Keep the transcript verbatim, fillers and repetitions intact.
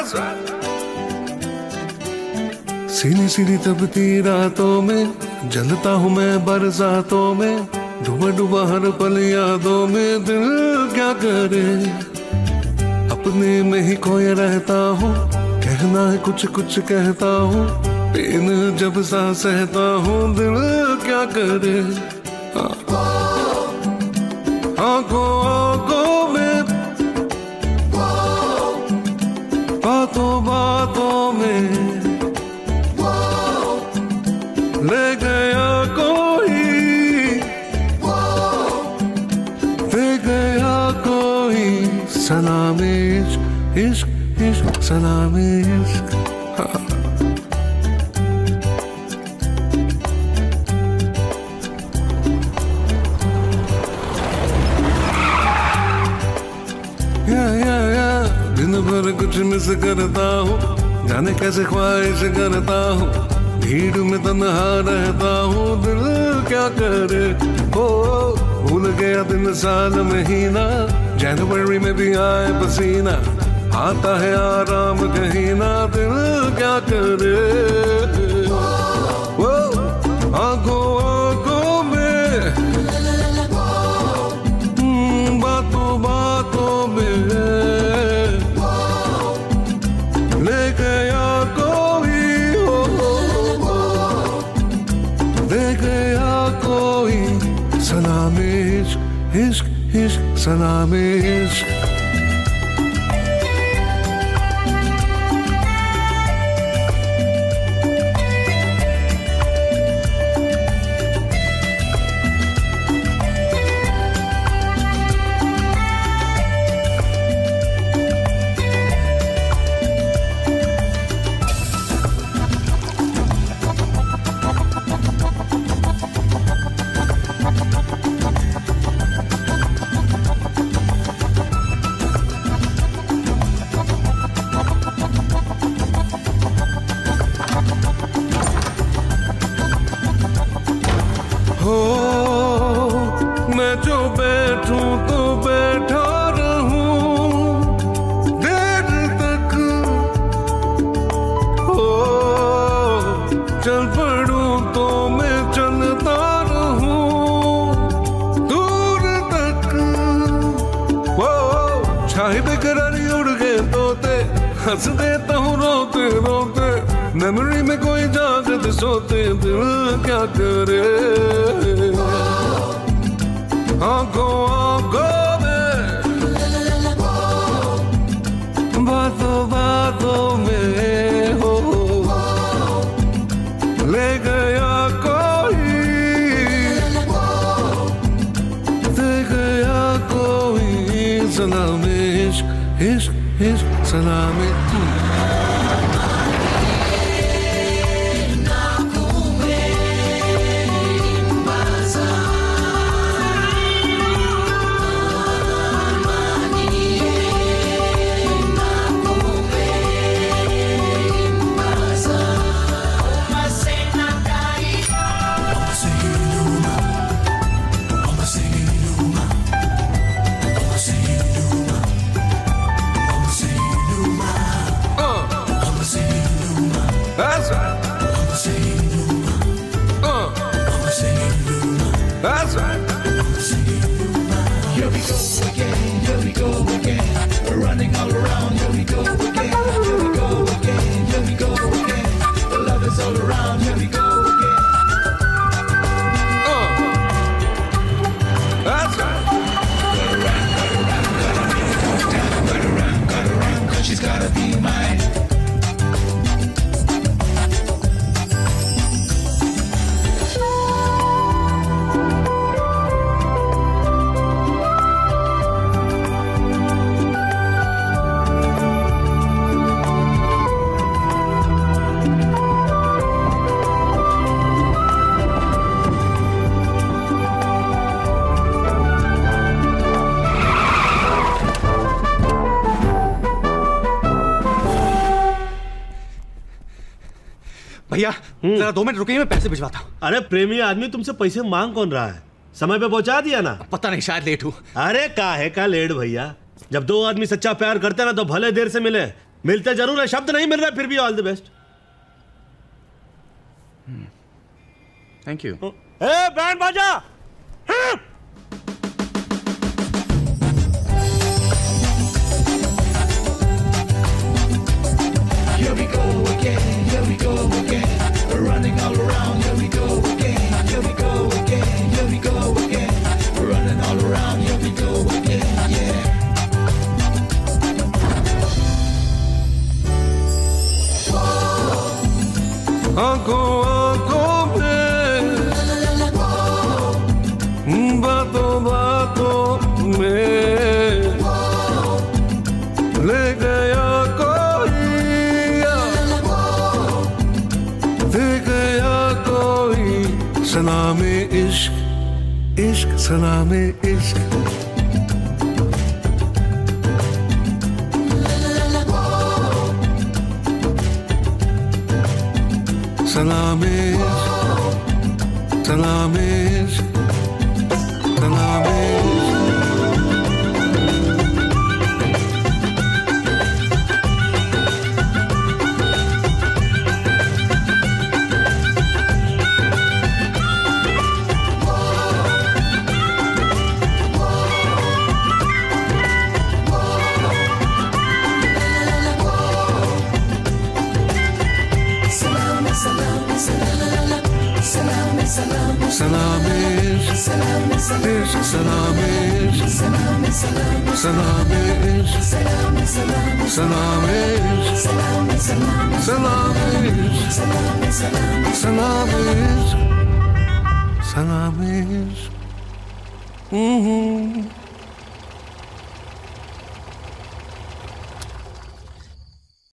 सीनी सीनी तपती रातों में जलता हूँ मैं बरसातों में, डूबा डूबा हर पल यादों में। दिल क्या करे अपने में ही खोया रहता हूँ, कहना है कुछ कुछ कहता हूँ, पेन जब सा सहता हूँ। दिल क्या करे आंखों आंखों में, बातों बातों में ले गया कोई, ले गया कोई। सलाम इश्क इश्क इश्क सलाम इश्क। हाँ। या या या दिन भर कुछ मिस करता हूँ, जाने कैसे ख्वाहिश करता हूँ, भीड़ में तन्हा रहता हूँ। दिल क्या करे ओ भूल गया दिन साल महीना, जनवरी में भी आए पसीना, आता है आराम कहीं ना। दिल क्या करे ओ आंखों आंखों में, बातों बातों में ले गया कोई, ले गया कोई। सलाम इश्क इश्क इश्क सलाम इश्क। हंस देता हूँ रोते रोते, मेमोरी में कोई जागते सोते। दिल क्या करे आंखों आंखों में, बातों बातों में हो ले गया कोई, ले गया कोई। सलाम इश्क इश्क इश्क सलाम। That's right. Uh. That's right. Here we go again, here we go again. Running all around, here we go again. Here we go again, here we go again. The love is all around, here we go again. Uh. That's right. Gotta run, gotta run, gotta make it go down. Gotta run, gotta run, cause she's gotta be mine. भैया जरा दो minute रुकिए, मैं पैसे भिजवाता हूँ। अरे प्रेमी आदमी तुमसे पैसे मांग कौन रहा है? समय पे पहुंचा दिया ना। पता नहीं, शायद लेट हूँ। अरे काहे का लेट भैया, जब दो आदमी सच्चा प्यार करते हैं ना तो भले देर से मिले मिलते जरूर है, शब्द नहीं मिल रहा, फिर भी all the best. Thank you. ए बैंड बाजा। Here we go again, here we go again. We're running all around, here we go again, here we go again, here we go again. We're running all around, here we go again, yeah. आंखों आंखों में, बातों बातों में ले गया कोई, दे गया कोई सलामे इश्क, इश्क सलामे इश्क। Salameh Salameh Salameh Salameh Salameh Salameh Salameh Salameh Salameh Salameh Salameh.